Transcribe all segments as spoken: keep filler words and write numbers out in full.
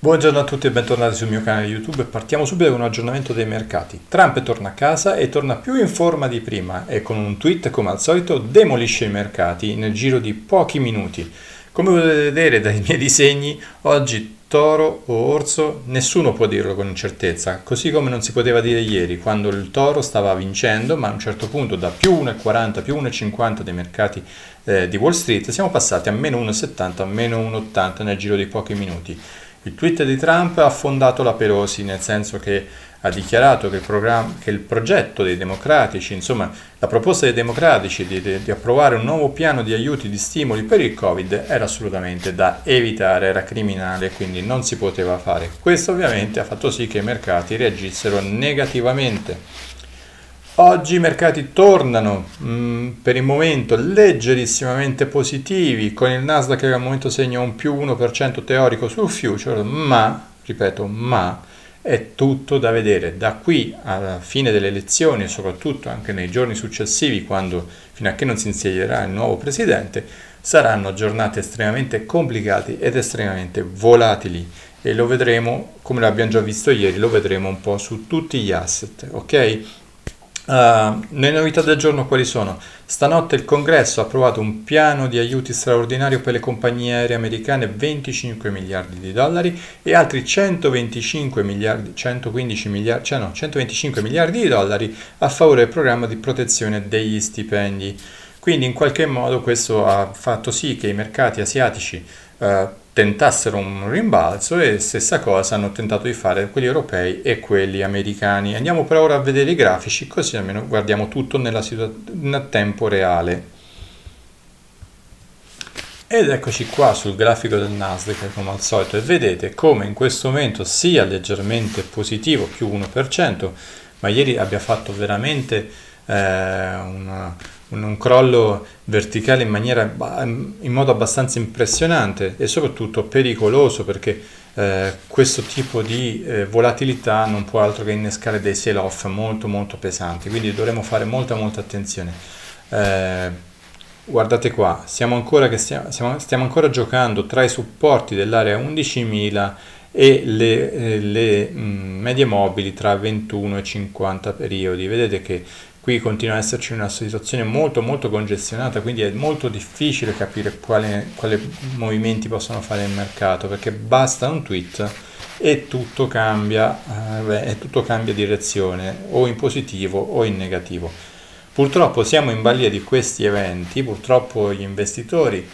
Buongiorno a tutti e bentornati sul mio canale YouTube. Partiamo subito con un aggiornamento dei mercati. Trump torna a casa e torna più in forma di prima e con un tweet, come al solito, demolisce i mercati nel giro di pochi minuti. Come potete vedere dai miei disegni, oggi toro o orso nessuno può dirlo con certezza, così come non si poteva dire ieri quando il toro stava vincendo, ma a un certo punto da più uno virgola quaranta, più uno virgola cinquanta dei mercati eh, di Wall Street siamo passati a meno uno virgola settanta, a meno uno virgola ottanta nel giro di pochi minuti. Il tweet di Trump ha affondato la Pelosi, nel senso che ha dichiarato che il, programma, che il progetto dei democratici, insomma la proposta dei democratici di, di, di approvare un nuovo piano di aiuti, di stimoli per il Covid era assolutamente da evitare, era criminale, quindi non si poteva fare. Questo ovviamente ha fatto sì che i mercati reagissero negativamente. Oggi i mercati tornano mh, per il momento leggerissimamente positivi, con il Nasdaq che al momento segna un più uno per cento teorico sul future, ma, ripeto, ma è tutto da vedere. Da qui alla fine delle elezioni e soprattutto anche nei giorni successivi, quando fino a che non si insedierà il nuovo presidente, saranno giornate estremamente complicate ed estremamente volatili e lo vedremo, come l'abbiamo già visto ieri, lo vedremo un po' su tutti gli asset, ok? Uh, le novità del giorno quali sono? Stanotte il Congresso ha approvato un piano di aiuti straordinario per le compagnie aeree americane, venticinque miliardi di dollari e altri centoventicinque miliardi, centoquindici miliardi, cioè no, centoventicinque miliardi di dollari a favore del programma di protezione degli stipendi. Quindi in qualche modo questo ha fatto sì che i mercati asiatici uh, tentassero un rimbalzo e stessa cosa hanno tentato di fare quelli europei e quelli americani. Andiamo per ora a vedere i grafici, così almeno guardiamo tutto nella situa- in tempo reale. Ed eccoci qua sul grafico del Nasdaq come al solito e vedete come in questo momento sia leggermente positivo, più uno per cento, ma ieri abbia fatto veramente eh, una... un, un crollo verticale in, maniera, in modo abbastanza impressionante e soprattutto pericoloso, perché eh, questo tipo di eh, volatilità non può altro che innescare dei sell-off molto molto pesanti, quindi dovremo fare molta molta attenzione. Eh, guardate qua, siamo ancora, che stiamo, stiamo, stiamo ancora giocando tra i supporti dell'area undicimila e le, eh, le mh, medie mobili tra ventuno e cinquanta periodi. Vedete che qui continua ad esserci una situazione molto molto congestionata, quindi è molto difficile capire quali, quali movimenti possono fare il mercato, perché basta un tweet e tutto cambia, eh, beh, e tutto cambia direzione, o in positivo o in negativo. Purtroppo siamo in balia di questi eventi, purtroppo gli investitori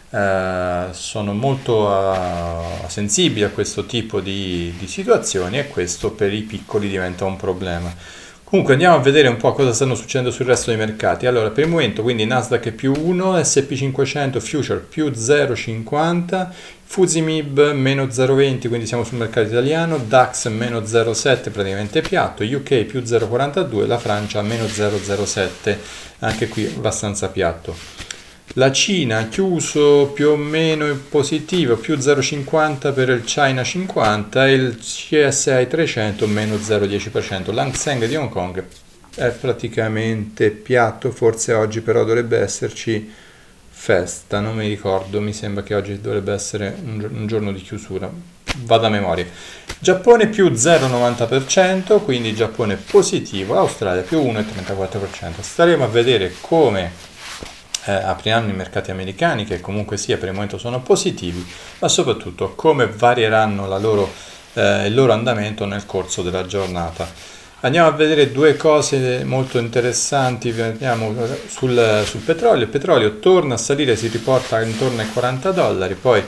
eh, sono molto uh, sensibili a questo tipo di, di situazioni e questo per i piccoli diventa un problema. Comunque andiamo a vedere un po' cosa stanno succedendo sul resto dei mercati. Allora, per il momento quindi Nasdaq è più uno, S and P cinquecento Future più zero virgola cinquanta, Fusimib meno zero virgola venti, quindi siamo sul mercato italiano, DAX meno zero virgola sette, praticamente piatto, U K più zero virgola quarantadue, la Francia meno zero virgola zero sette, anche qui abbastanza piatto. La Cina ha chiuso più o meno in positivo, più zero virgola cinquanta per il China cinquanta e il C S I trecento meno zero virgola dieci per cento. L'Hang Seng di Hong Kong è praticamente piatto, forse oggi però dovrebbe esserci festa, non mi ricordo, mi sembra che oggi dovrebbe essere un, un giorno di chiusura, vado a memoria. Giappone più zero virgola novanta per cento, quindi Giappone positivo, Australia più uno virgola trentaquattro per cento. Staremo a vedere come Eh, apriranno i mercati americani, che comunque sia per il momento sono positivi, ma soprattutto come varieranno la loro, eh, il loro andamento nel corso della giornata. Andiamo a vedere due cose molto interessanti. Vediamo sul, sul petrolio. Il petrolio torna a salire, si riporta intorno ai quaranta dollari, poi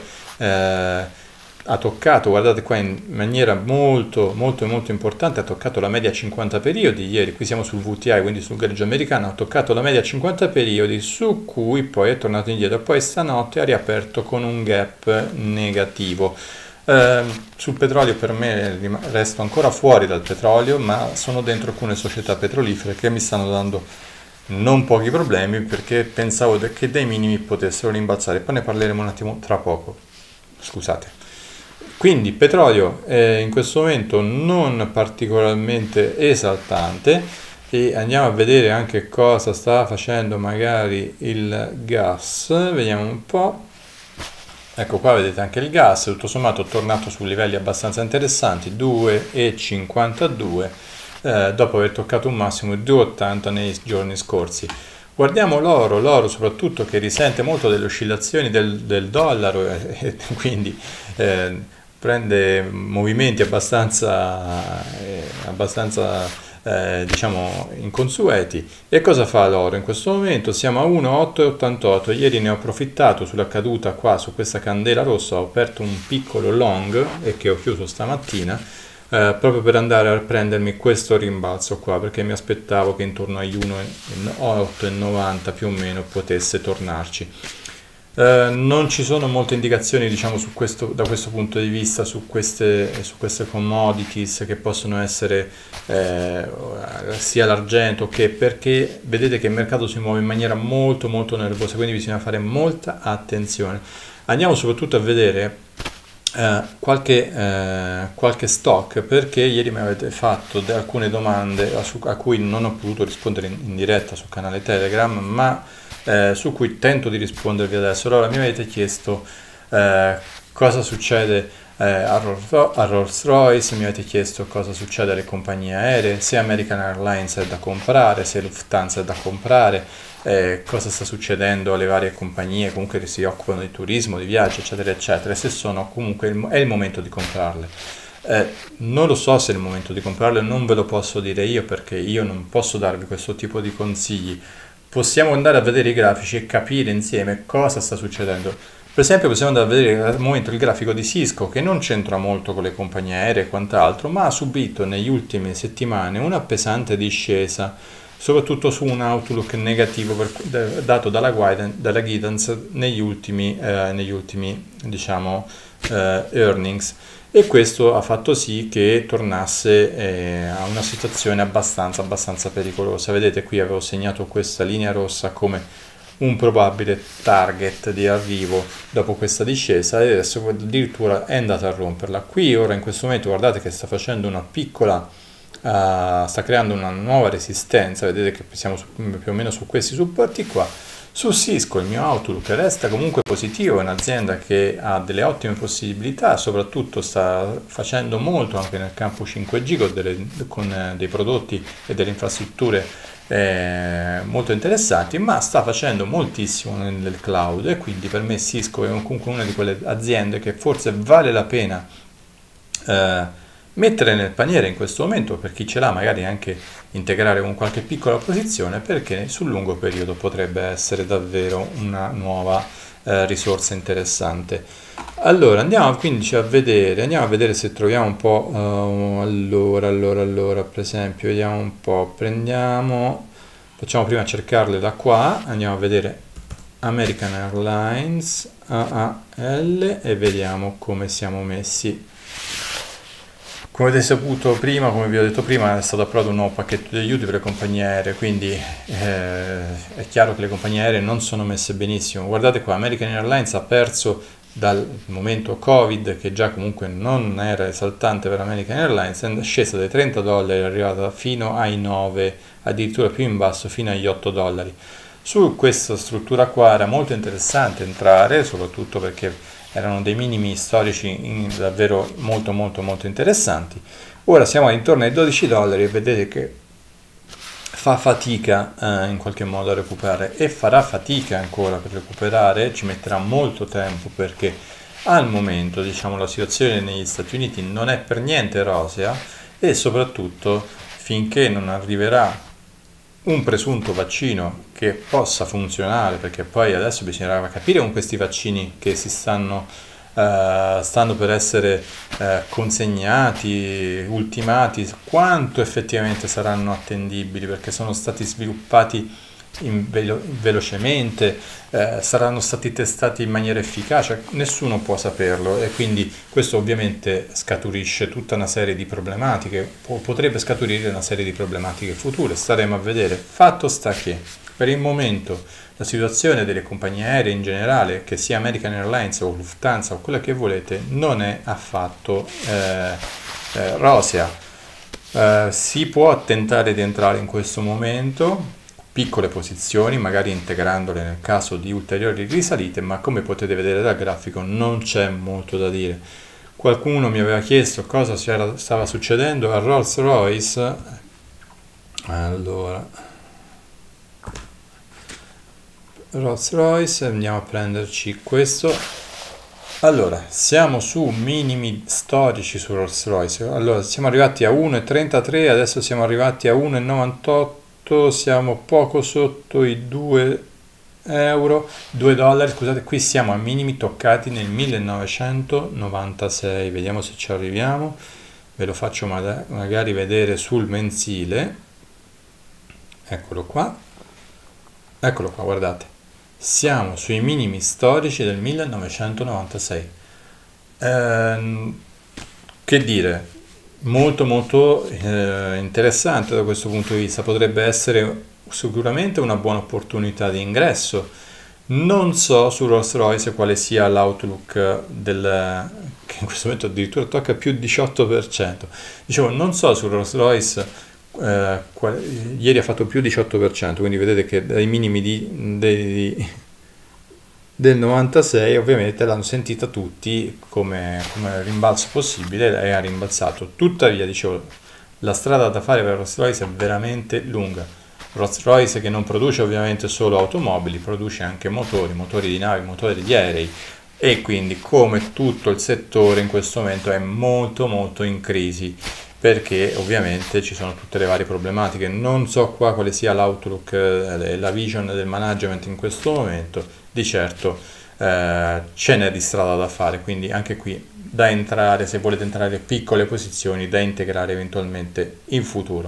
eh, ha toccato, guardate qua, in maniera molto molto molto importante, ha toccato la media cinquanta periodi ieri. Qui siamo sul V T I, quindi sul greggio americano, ha toccato la media cinquanta periodi, su cui poi è tornato indietro, poi stanotte ha riaperto con un gap negativo. Eh, sul petrolio per me resto ancora fuori dal petrolio, ma sono dentro alcune società petrolifere che mi stanno dando non pochi problemi, perché pensavo che dei minimi potessero rimbalzare, poi ne parleremo un attimo tra poco, scusate. Quindi petrolio eh, in questo momento non particolarmente esaltante, e andiamo a vedere anche cosa sta facendo magari il gas, vediamo un po'. Ecco qua vedete anche il gas, tutto sommato è tornato su livelli abbastanza interessanti, due e cinquantadue, eh, dopo aver toccato un massimo di due e ottanta nei giorni scorsi. Guardiamo l'oro, l'oro soprattutto che risente molto delle oscillazioni del, del dollaro e, e quindi eh, prende movimenti abbastanza, eh, abbastanza eh, diciamo inconsueti. E cosa fa l'oro? In questo momento siamo a uno virgola ottocentottantotto, ieri ne ho approfittato sulla caduta qua su questa candela rossa, ho aperto un piccolo long e che ho chiuso stamattina. Eh, proprio per andare a prendermi questo rimbalzo qua, perché mi aspettavo che intorno agli uno virgola otto novanta più o meno potesse tornarci. Eh, non ci sono molte indicazioni, diciamo, su questo, da questo punto di vista su queste, su queste commodities che possono essere eh, sia l'argento che, perché vedete che il mercato si muove in maniera molto molto nervosa, quindi bisogna fare molta attenzione. Andiamo soprattutto a vedere Eh, qualche, eh, qualche stock, perché ieri mi avete fatto alcune domande a, su, a cui non ho potuto rispondere in, in diretta sul canale Telegram, ma eh, su cui tento di rispondervi adesso. Allora mi avete chiesto eh, cosa succede eh, a, a Rolls Royce, mi avete chiesto cosa succede alle compagnie aeree, se American Airlines è da comprare, se Lufthansa è da comprare, eh, cosa sta succedendo alle varie compagnie comunque che si occupano di turismo, di viaggio, eccetera, eccetera, se sono comunque il, è il momento di comprarle. Eh, non lo so se è il momento di comprarle, non ve lo posso dire io perché io non posso darvi questo tipo di consigli. Possiamo andare a vedere i grafici e capire insieme cosa sta succedendo. Per esempio possiamo andare a vedere al momento il grafico di Cisco, che non c'entra molto con le compagnie aeree e quant'altro, ma ha subito negli ultime settimane una pesante discesa, soprattutto su un outlook negativo per, dato dalla, guidance, dalla guidance negli ultimi, eh, negli ultimi diciamo, eh, earnings, e questo ha fatto sì che tornasse eh, a una situazione abbastanza, abbastanza pericolosa. Vedete qui avevo segnato questa linea rossa come un probabile target di arrivo dopo questa discesa e adesso addirittura è andata a romperla. Qui ora in questo momento guardate che sta facendo una piccola Uh, sta creando una nuova resistenza, vedete che siamo su, più o meno su questi supporti qua. Su Cisco il mio outlook resta comunque positivo, è un'azienda che ha delle ottime possibilità, soprattutto sta facendo molto anche nel campo cinque G con, delle, con eh, dei prodotti e delle infrastrutture eh, molto interessanti, ma sta facendo moltissimo nel, nel cloud, e quindi per me Cisco è comunque una di quelle aziende che forse vale la pena eh, mettere nel paniere in questo momento, per chi ce l'ha magari anche integrare con qualche piccola posizione, perché sul lungo periodo potrebbe essere davvero una nuova eh, risorsa interessante. Allora andiamo quindi a vedere, andiamo a vedere se troviamo un po', uh, allora, allora, allora, per esempio, vediamo un po', prendiamo, facciamo prima cercarle da qua, andiamo a vedere American Airlines, A A L, e vediamo come siamo messi. Come avete saputo prima, come vi ho detto prima, è stato approvato un nuovo pacchetto di aiuti per le compagnie aeree, quindi eh, è chiaro che le compagnie aeree non sono messe benissimo. Guardate qua, American Airlines ha perso dal momento Covid, che già comunque non era esaltante per American Airlines, è scesa dai trenta dollari, è arrivata fino ai nove, addirittura più in basso, fino agli otto dollari. Su questa struttura qua era molto interessante entrare, soprattutto perché erano dei minimi storici davvero molto molto molto interessanti. Ora siamo intorno ai dodici dollari e vedete che fa fatica eh, in qualche modo a recuperare, e farà fatica ancora per recuperare, ci metterà molto tempo, perché al momento diciamo la situazione negli Stati Uniti non è per niente rosea, e soprattutto finché non arriverà un presunto vaccino che possa funzionare, perché poi adesso bisognerà capire con questi vaccini che si stanno, uh, stanno per essere uh, consegnati, ultimati, quanto effettivamente saranno attendibili, perché sono stati sviluppati in velo- velocemente, eh, saranno stati testati in maniera efficace, nessuno può saperlo, e quindi questo ovviamente scaturisce tutta una serie di problematiche, po- potrebbe scaturire una serie di problematiche future, staremo a vedere. Fatto sta che per il momento la situazione delle compagnie aeree in generale, che sia American Airlines o Lufthansa o quella che volete, non è affatto eh, eh, rosea. Eh, si può tentare di entrare in questo momento piccole posizioni, magari integrandole nel caso di ulteriori risalite, ma come potete vedere dal grafico non c'è molto da dire. Qualcuno mi aveva chiesto cosa stava succedendo a Rolls-Royce. Allora, Rolls-Royce, andiamo a prenderci questo. Allora, siamo su minimi storici su Rolls-Royce. Allora, siamo arrivati a uno virgola trentatré, adesso siamo arrivati a uno virgola novantotto, siamo poco sotto i due euro, due dollari, scusate, qui siamo a minimi toccati nel millenovecentonovantasei. Vediamo se ci arriviamo. Ve lo faccio magari vedere sul mensile. Eccolo qua. Eccolo qua, guardate. Siamo sui minimi storici del millenovecentonovantasei. Eh, che dire, molto molto eh, interessante da questo punto di vista. Potrebbe essere sicuramente una buona opportunità di ingresso. Non so su Rolls-Royce quale sia l'outlook del, che in questo momento addirittura tocca più diciotto per cento. Dicevo, non so su Rolls-Royce. Eh, qual, ieri ha fatto più diciotto per cento, quindi vedete che dai minimi di, di, del novantasei ovviamente l'hanno sentita tutti come, come rimbalzo possibile e ha rimbalzato. Tuttavia, dicevo, la strada da fare per Rolls-Royce è veramente lunga. Rolls-Royce, che non produce ovviamente solo automobili, produce anche motori, motori di navi, motori di aerei, e quindi come tutto il settore in questo momento è molto molto in crisi, perché ovviamente ci sono tutte le varie problematiche. Non so qua quale sia l'outlook, eh, la vision del management in questo momento. Di certo eh, ce n'è di strada da fare, quindi anche qui da entrare, se volete entrare piccole posizioni da integrare eventualmente in futuro.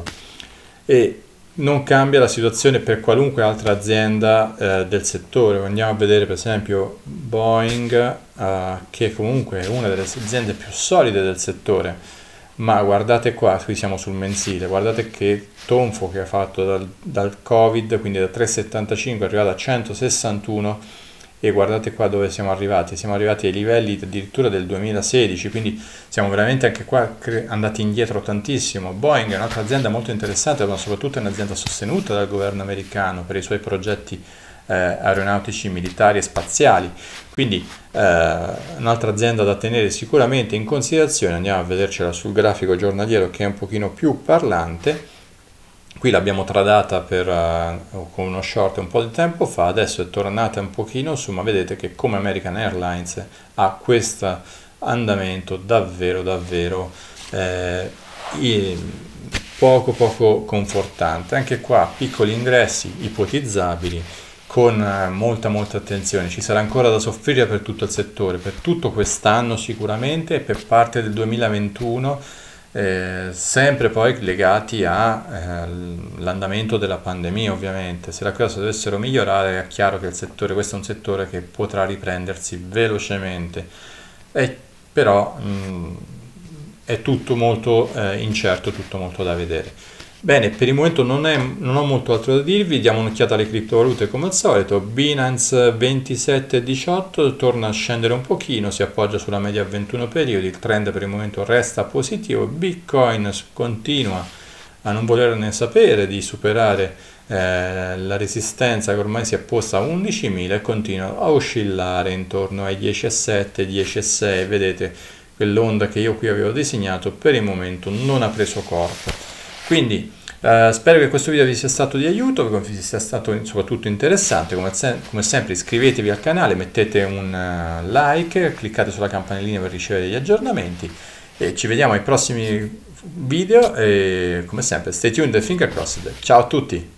E non cambia la situazione per qualunque altra azienda eh, del settore. Andiamo a vedere per esempio Boeing, eh, che comunque è una delle aziende più solide del settore. Ma guardate qua, qui siamo sul mensile, guardate che tonfo che ha fatto dal, dal Covid, quindi da trecentosettantacinque è arrivato a centosessantuno, e guardate qua dove siamo arrivati, siamo arrivati ai livelli addirittura del duemilasedici, quindi siamo veramente anche qua andati indietro tantissimo. Boeing è un'altra azienda molto interessante, ma soprattutto è un'azienda sostenuta dal governo americano per i suoi progetti eh, aeronautici, militari e spaziali. Quindi eh, un'altra azienda da tenere sicuramente in considerazione. Andiamo a vedercela sul grafico giornaliero, che è un pochino più parlante. Qui l'abbiamo tradata per, uh, con uno short un po' di tempo fa, adesso è tornata un pochino su, ma vedete che come American Airlines ha questo andamento davvero davvero eh, poco poco confortante. Anche qua piccoli ingressi ipotizzabili, con molta molta attenzione. Ci sarà ancora da soffrire per tutto il settore, per tutto quest'anno sicuramente, e per parte del duemilaventuno, eh, sempre poi legati all'andamento eh, della pandemia ovviamente. Se le cose dovessero migliorare è chiaro che il settore, questo è un settore che potrà riprendersi velocemente, e, però mh, è tutto molto eh, incerto, tutto molto da vedere. Bene, per il momento non, è, non ho molto altro da dirvi, diamo un'occhiata alle criptovalute come al solito. Binance ventisette diciotto torna a scendere un pochino, si appoggia sulla media a ventuno periodi, il trend per il momento resta positivo. Bitcoin continua a non volerne sapere di superare eh, la resistenza che ormai si è posta a undicimila, e continua a oscillare intorno ai dieci virgola sette, dieci virgola sei. Vedete, quell'onda che io qui avevo disegnato per il momento non ha preso corpo. Quindi eh, spero che questo video vi sia stato di aiuto, che vi sia stato soprattutto interessante. Come, se come sempre iscrivetevi al canale, mettete un uh, like, cliccate sulla campanellina per ricevere gli aggiornamenti, e ci vediamo ai prossimi video, e come sempre stay tuned e finger crossed. Ciao a tutti!